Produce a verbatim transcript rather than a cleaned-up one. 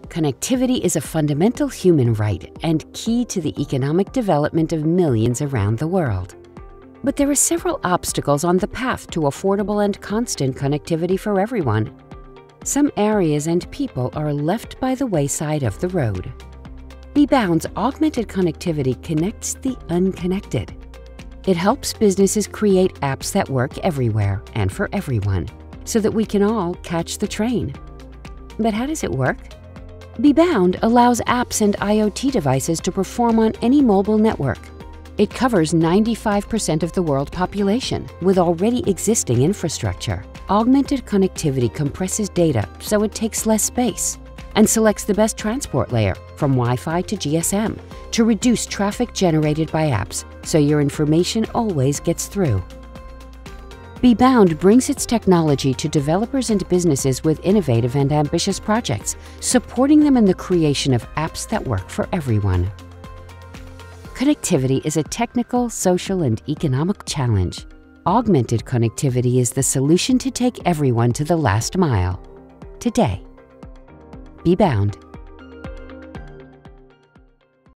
Connectivity is a fundamental human right and key to the economic development of millions around the world. But there are several obstacles on the path to affordable and constant connectivity for everyone. Some areas and people are left by the wayside of the road. Bebound's augmented connectivity connects the unconnected. It helps businesses create apps that work everywhere and for everyone, so that we can all catch the train. But how does it work? Bebound allows apps and I O T devices to perform on any mobile network. It covers ninety-five percent of the world population with already existing infrastructure. Augmented connectivity compresses data so it takes less space and selects the best transport layer from Wi-Fi to G S M to reduce traffic generated by apps so your information always gets through. Bebound brings its technology to developers and businesses with innovative and ambitious projects, supporting them in the creation of apps that work for everyone. Connectivity is a technical, social, and economic challenge. Augmented connectivity is the solution to take everyone to the last mile. Today, Bebound.